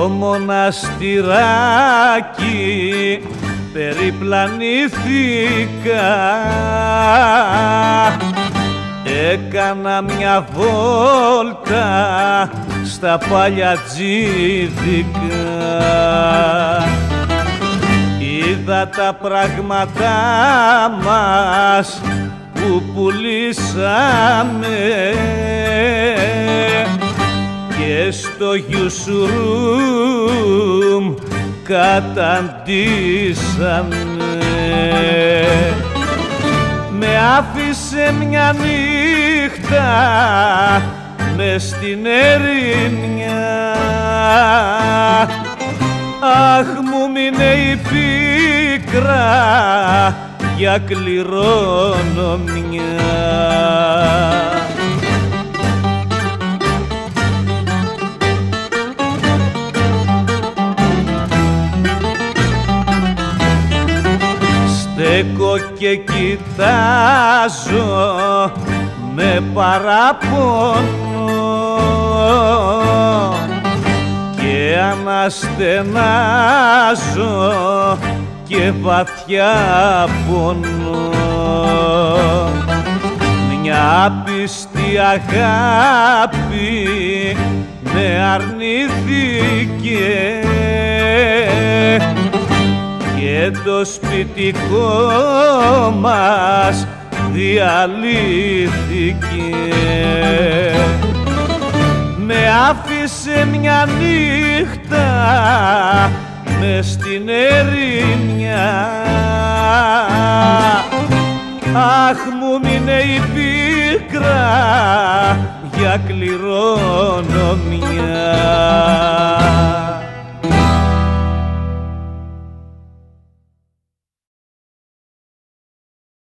στο μοναστηράκι περιπλανήθηκα, έκανα μια βόλτα στα παλιατζίδικα, είδα τα πράγματα μας που πουλήσαμε και στο Γιουσουρούμ καταντήσανε. Με άφησε μια νύχτα μες στην ερημιά, αχ μου μείνε η πίκρα για κληρονομιά. Στέκω και κοιτάζω με παράπονο και αναστενάζω και βαθιά πονώ. Μια πιστή αγάπη με αρνηθήκε και το σπιτικό μας διαλύθηκε. Με άφησε μια νύχτα μες στην ερημιά, αχ μου μείνε η πίκρα για κληρονομιά.